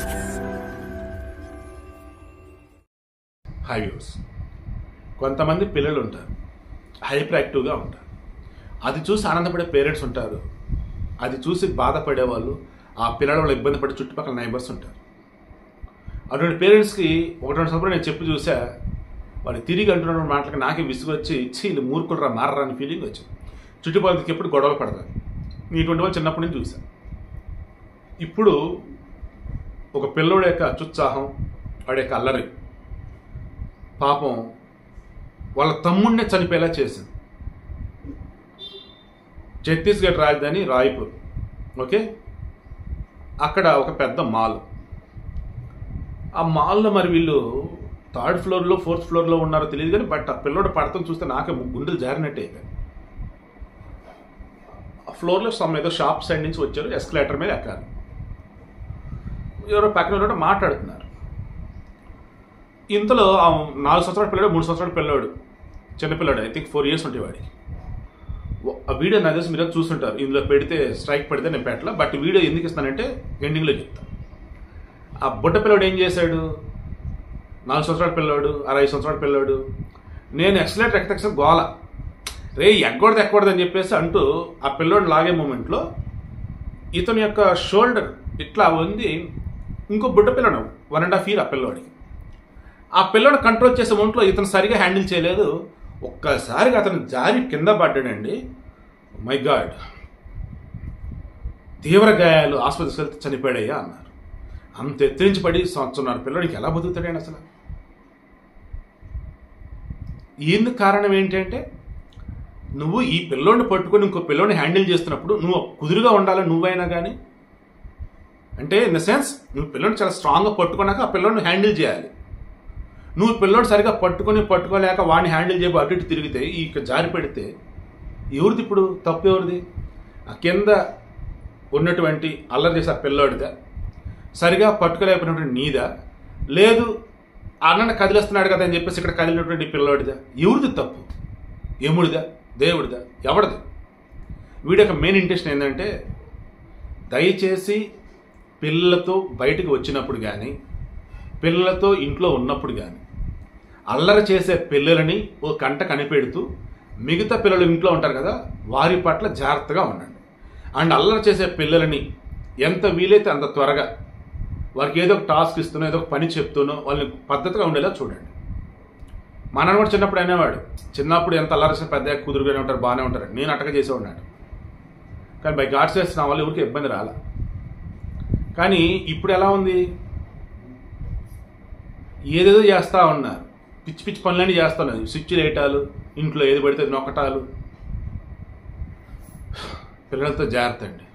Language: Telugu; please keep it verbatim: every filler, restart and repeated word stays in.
High views. కొంతమంది పిల్లలు ఉంటారు, హైపర్ యాక్టివ్గా ఉంటారు. అది చూసి ఆనందపడే పేరెంట్స్ ఉంటారు, అది చూసి బాధపడేవాళ్ళు, ఆ పిల్లల వల్ల ఇబ్బంది పడే చుట్టుపక్కల నైబర్స్ ఉంటారు. అటువంటి పేరెంట్స్కి ఒకటి రెండు సంవత్సరాలు నేను చెప్పి చూసా, వాళ్ళు తిరిగి అంటున్న మాటలకి నాకే విసుగు వచ్చి ఇచ్చి వీళ్ళు మూర్ఖులరా మారరా అని ఫీలింగ్ వచ్చింది. చుట్టుపక్కలకి ఎప్పుడు గొడవలు పడతారు. ఇటువంటి వాళ్ళు చిన్నప్పటి నుంచి చూసా. ఇప్పుడు ఒక పిల్లోడి యొక్క అత్యుత్సాహం, వాడి యొక్క అల్లరి పాపం వాళ్ళ తమ్ముడినే చనిపోయేలా చేసింది. ఛత్తీస్గఢ్ రాజధాని రాయ్పూర్, ఓకే, అక్కడ ఒక పెద్ద మాల్. ఆ మాల్లో మరి వీళ్ళు థర్డ్ ఫ్లోర్లో ఫోర్త్ ఫ్లోర్లో ఉన్నారో తెలియదు కానీ బట్ ఆ పిల్లోడు పడతాం చూస్తే నాకే గుండెలు జారినట్టే అయిపోయాయి. ఆ ఫ్లోర్లో సమ్ ఏదో షాప్ సైడ్ నుంచి వచ్చారు, ఎస్కలేటర్ మీద ఎక్కారు. ఎవరో పక్కన మాట్లాడుతున్నారు. ఇంతలో ఆ నాలుగు సంవత్సరాల పిల్లాడు, మూడు సంవత్సరాల పిల్లాడు, చిన్నపిల్లాడు, ఐ థింక్ ఫోర్ ఇయర్స్ ఉంటాయి వాడికి. ఆ వీడియో నా తెలిసి మీరు చూస్తుంటారు, ఇందులో పెడితే స్ట్రైక్ పడితే నేను పెట్టలా, బట్ వీడియో ఎందుకు ఇస్తానంటే ఎండింగ్లో చెప్తాను. ఆ బుడ్డ పిల్లాడు ఏం చేశాడు, నాలుగు సంవత్సరాల పిల్లాడు, అరవై సంవత్సరాల పిల్లాడు, నేను ఎక్సలేటర్ ఎక్కడెక్స గోల రే ఎక్కకూడదు ఎక్కకూడదు అని చెప్పేసి అంటూ ఆ పిల్లోడిని లాగే మూమెంట్లో ఇతని యొక్క షోల్డర్ ఇట్లా ఉంది. ఇంకో బుడ్డ పిల్లడు వన్ అండ్ హాఫ్ ఇయర్ ఆ పిల్లోడికి. ఆ పిల్లోడు కంట్రోల్ చేసే మూమెంట్లో ఇతను సరిగా హ్యాండిల్ చేయలేదు. ఒక్కసారిగా అతను జారి కింద పడ్డాడండి. మై గాడ్, తీవ్ర గాయాలు, ఆసుపత్రికి వెళ్తే చనిపోయాడయ్యా అన్నారు. అంత ఎత్తిరించి పడి సంవత్సరంన్నర పిల్లడికి ఎలా బతుకుతాడండి అసలు? ఎందుకు కారణం ఏంటంటే నువ్వు ఈ పిల్లోడిని పట్టుకొని ఇంకో పిల్లోడిని హ్యాండిల్ చేస్తున్నప్పుడు నువ్వు కుదురుగా ఉండాలి. నువ్వైనా కానీ అంటే ఇన్ ద సెన్స్ నువ్వు పిల్లోడిని చాలా స్ట్రాంగ్గా పట్టుకున్నాక ఆ పిల్లోడిని హ్యాండిల్ చేయాలి. నువ్వు పిల్లోడు సరిగా పట్టుకొని పట్టుకోలేక వాడిని హ్యాండిల్ చేయబో అటు ఇటు తిరిగితే ఈ జారి పెడితే ఎవరిది ఇప్పుడు తప్పు? ఎవరిది? ఆ కింద ఉన్నటువంటి అల్లరి చేసే ఆ పిల్లోడిదా, సరిగా పట్టుకోలేకపోయినటువంటి నీదా, లేదు అన్నను కదిలిస్తున్నాడు కదా అని చెప్పేసి ఇక్కడ కదిలినటువంటి పిల్లోడిదా? ఎవరిది తప్పు? యముడిదా, దేవుడిదా, ఎవడిది? వీడి యొక్క మెయిన్ ఇంటెన్షన్ ఏంటంటే దయచేసి పిల్లలతో బయటకు వచ్చినప్పుడు కానీ పిల్లలతో ఇంట్లో ఉన్నప్పుడు కానీ అల్లరి చేసే పిల్లలని ఓ కంట కనిపెడుతూ మిగతా పిల్లలు ఇంట్లో ఉంటారు కదా వారి పట్ల జాగ్రత్తగా ఉండండి. అండ్ అల్లరి చేసే పిల్లలని ఎంత వీలైతే అంత త్వరగా వారికి ఏదో ఒక టాస్క్ ఇస్తున్నో ఏదో ఒక పని చెప్తున్నో వాళ్ళని పద్ధతిగా ఉండేలా చూడండి. మా నాన్న కూడా చిన్నప్పుడు అనేవాడు, చిన్నప్పుడు ఎంత అల్లరి చేసిన పెద్ద కుదురుగానే ఉంటారు, బాగానే ఉంటారు. నేను అటక చేసే ఉన్నాడు కానీ బై గాడ్స్ గ్రేస్ నా వల్ల ఎవరికి ఇబ్బంది రాల. కానీ ఇప్పుడు ఎలా ఉంది, ఏదేదో చేస్తూ ఉన్నారు, పిచ్చి పిచ్చి పనులన్నీ చేస్తున్నారు. స్విచ్లు వేయటాలు, ఇంట్లో ఏది పడితే నొక్కటాలు. పిల్లలతో జాగ్రత్త అండి.